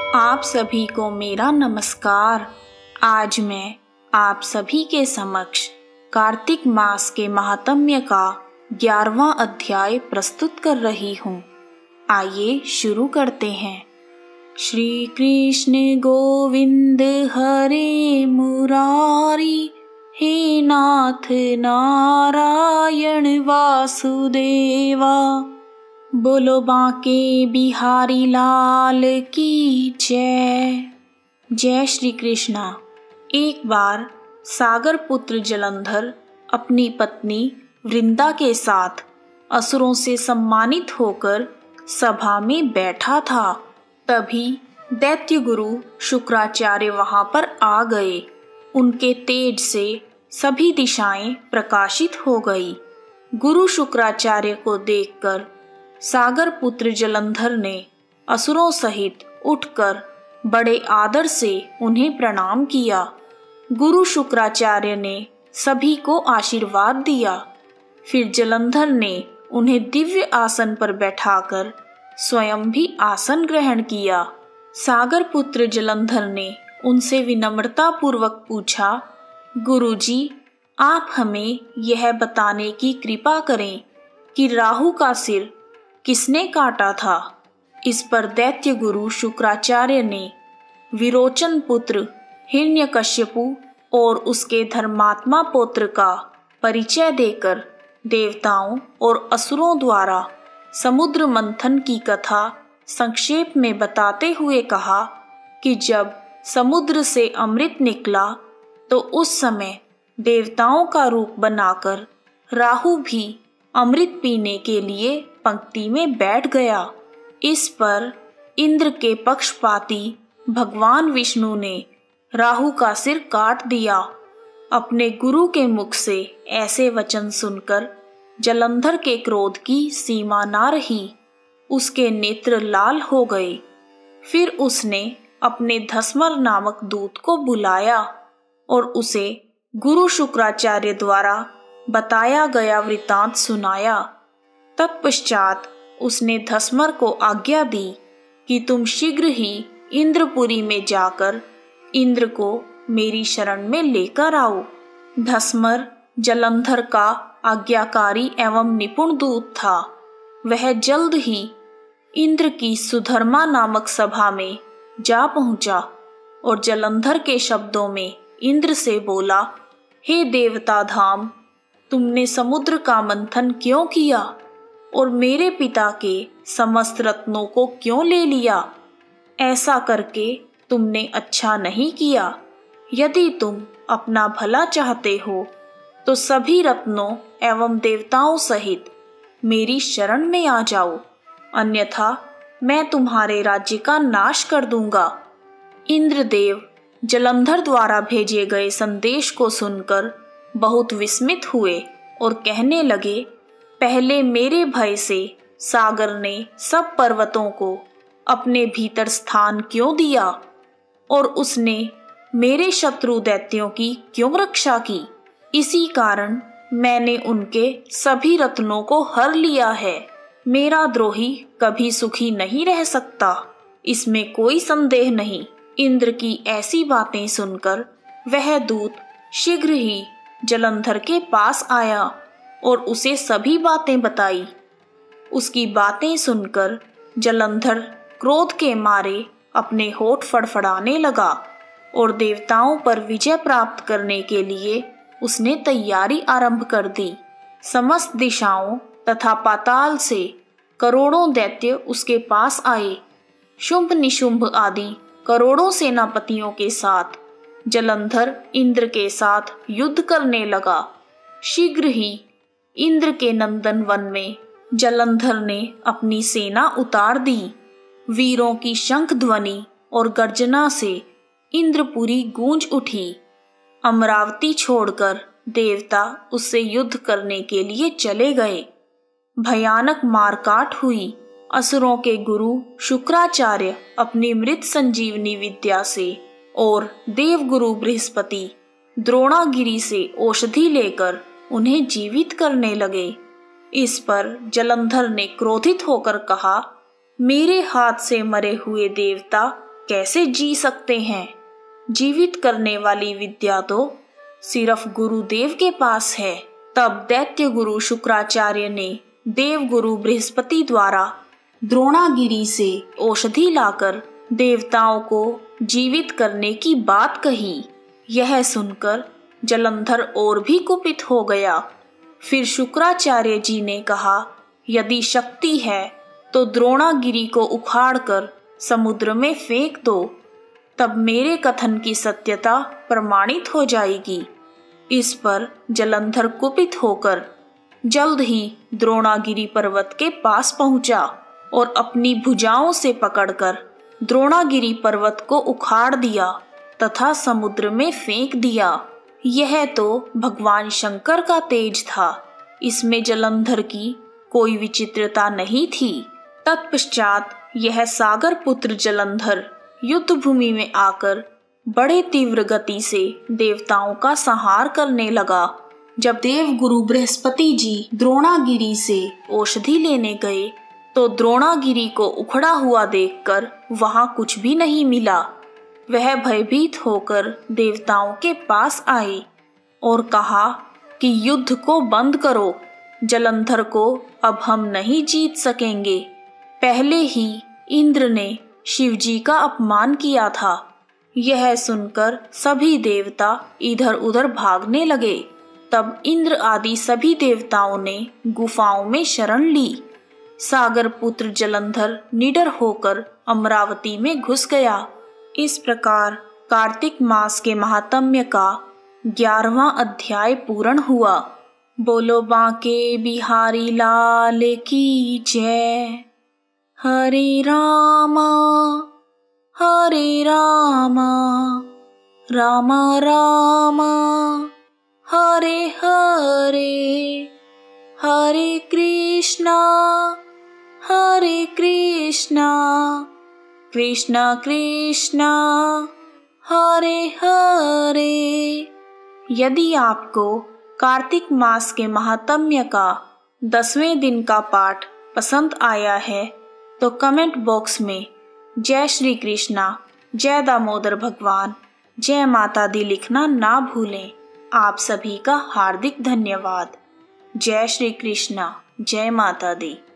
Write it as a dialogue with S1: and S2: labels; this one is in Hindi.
S1: आप सभी को मेरा नमस्कार। आज मैं आप सभी के समक्ष कार्तिक मास के महात्म्य का 11वां अध्याय प्रस्तुत कर रही हूँ। आइए शुरू करते हैं। श्री कृष्ण गोविंद हरे मुरारी, हे नाथ नारायण वासुदेवा। बोलो बांके बिहारी लाल की जय। जय श्री कृष्णा। एक बार सागर पुत्र जलंधर अपनी पत्नी वृंदा के साथ असुरों से सम्मानित होकर सभा में बैठा था। तभी दैत्य गुरु शुक्राचार्य वहां पर आ गए। उनके तेज से सभी दिशाएं प्रकाशित हो गई। गुरु शुक्राचार्य को देखकर सागर पुत्र जलंधर ने असुरों सहित उठकर बड़े आदर से उन्हें प्रणाम किया। गुरु शुक्राचार्य ने सभी को आशीर्वाद दिया। फिर जलंधर ने उन्हें दिव्य आसन पर बैठाकर स्वयं भी आसन ग्रहण किया। सागर पुत्र जलंधर ने उनसे विनम्रता पूर्वक पूछा, गुरुजी, आप हमें यह बताने की कृपा करें कि राहु का सिर किसने काटा था। इस पर दैत्य गुरु शुक्राचार्य ने विरोचन पुत्र हिरण्यकश्यपु और उसके धर्मात्मा पुत्र का परिचय देकर देवताओं और असुरों द्वारा समुद्र मंथन की कथा संक्षेप में बताते हुए कहा कि जब समुद्र से अमृत निकला तो उस समय देवताओं का रूप बनाकर राहु भी अमृत पीने के लिए पंक्ति में बैठ गया। इस पर इंद्र के पक्षपाती भगवान विष्णु ने राहु का सिर काट दिया। अपने गुरु के मुख से ऐसे वचन सुनकर जलंधर के क्रोध की सीमा ना रही। उसके नेत्र लाल हो गए। फिर उसने अपने धस्मर नामक दूत को बुलाया और उसे गुरु शुक्राचार्य द्वारा बताया गया वृतांत सुनाया। तत्पश्चात उसने धस्मर को आज्ञा दी कि तुम शीघ्र ही इंद्रपुरी में जाकर इंद्र को मेरी शरण में लेकर आओ। धस्मर जलंधर का आज्ञाकारी एवं निपुण दूत था। वह जल्द ही इंद्र की सुधर्मा नामक सभा में जा पहुंचा और जलंधर के शब्दों में इंद्र से बोला, हे देवता धाम, तुमने समुद्र का मंथन क्यों किया और मेरे पिता के समस्त रत्नों को क्यों ले लिया? ऐसा करके तुमने अच्छा नहीं किया। यदि तुम अपना भला चाहते हो तो सभी रत्नों एवं देवताओं सहित मेरी शरण में आ जाओ, अन्यथा मैं तुम्हारे राज्य का नाश कर दूंगा। इंद्रदेव जलंधर द्वारा भेजे गए संदेश को सुनकर बहुत विस्मित हुए और कहने लगे, पहले मेरे भय से सागर ने सब पर्वतों को अपने भीतर स्थान क्यों दिया और उसने मेरे शत्रु दैत्यों की क्यों रक्षा की? इसी कारण मैंने उनके सभी रत्नों को हर लिया है। मेरा द्रोही कभी सुखी नहीं रह सकता, इसमें कोई संदेह नहीं। इंद्र की ऐसी बातें सुनकर वह दूत शीघ्र ही जलंधर के पास आया और उसे सभी बातें बताई। उसकी बातें सुनकर जलंधर क्रोध के मारे अपने होठ फड़फड़ाने लगा और देवताओं पर विजय प्राप्त करने के लिए उसने तैयारी आरंभ कर दी। समस्त दिशाओं तथा पाताल से करोड़ों दैत्य उसके पास आए। शुंभ निशुंभ आदि करोड़ों सेनापतियों के साथ जलंधर इंद्र के साथ युद्ध करने लगा। शीघ्र ही इंद्र के नंदन वन में जलंधर ने अपनी सेना उतार दी। वीरों की शंख ध्वनि और गर्जना से इंद्रपुरी गूंज उठी। अमरावती छोड़कर देवता उससे युद्ध करने के लिए चले गए। भयानक मारकाट हुई। असुरों के गुरु शुक्राचार्य अपनी मृत संजीवनी विद्या से और देवगुरु बृहस्पति द्रोणागिरी से औषधि लेकर उन्हें जीवित करने लगे। इस पर जलंधर ने क्रोधित होकर कहा, मेरे हाथ से मरे हुए देवता कैसे जी सकते हैं? जीवित करने वाली विद्या तो सिर्फ गुरुदेव के पास है। तब दैत्य गुरु शुक्राचार्य ने देव गुरु बृहस्पति द्वारा द्रोणागिरी से औषधि लाकर देवताओं को जीवित करने की बात कही। यह सुनकर जलंधर और भी कुपित हो गया। फिर शुक्राचार्य जी ने कहा, यदि शक्ति है तो द्रोणागिरी को उखाड़कर समुद्र में फेंक दो, तब मेरे कथन की सत्यता प्रमाणित हो जाएगी। इस पर जलंधर कुपित होकर जल्द ही द्रोणागिरी पर्वत के पास पहुंचा और अपनी भुजाओं से पकड़कर द्रोणागिरी पर्वत को उखाड़ दिया तथा समुद्र में फेंक दिया। यह तो भगवान शंकर का तेज था, इसमें जलंधर की कोई विचित्रता नहीं थी। तत्पश्चात यह सागर पुत्र जलंधर युद्ध भूमि में आकर बड़े तीव्र गति से देवताओं का संहार करने लगा। जब देव गुरु बृहस्पति जी द्रोणागिरी से औषधि लेने गए तो द्रोणागिरी को उखड़ा हुआ देखकर वहां कुछ भी नहीं मिला। वह भयभीत होकर देवताओं के पास आए और कहा कि युद्ध को बंद करो, जलंधर को अब हम नहीं जीत सकेंगे। पहले ही इंद्र ने शिवजी का अपमान किया था। यह सुनकर सभी देवता इधर उधर भागने लगे। तब इंद्र आदि सभी देवताओं ने गुफाओं में शरण ली। सागर पुत्र जलंधर निडर होकर अमरावती में घुस गया। इस प्रकार कार्तिक मास के महात्म्य का 11वां अध्याय पूर्ण हुआ। बोलो बांके बिहारी लाल की जय। हरे रामा रामा रामा हरे हरे, हरे कृष्णा कृष्णा कृष्णा हरे हरे। यदि आपको कार्तिक मास के महात्म्य का 10वें दिन का पाठ पसंद आया है तो कमेंट बॉक्स में जय श्री कृष्णा, जय दामोदर भगवान, जय माता दी लिखना ना भूलें। आप सभी का हार्दिक धन्यवाद। जय श्री कृष्णा, जय माता दी।